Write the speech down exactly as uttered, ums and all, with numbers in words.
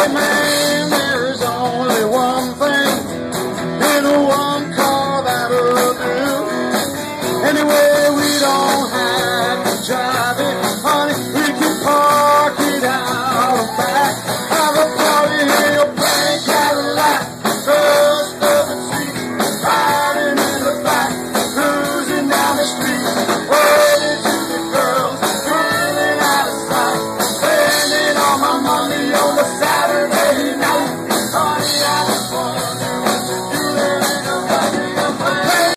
man, there's only one thing in one car that'll do. Anyway, we don't have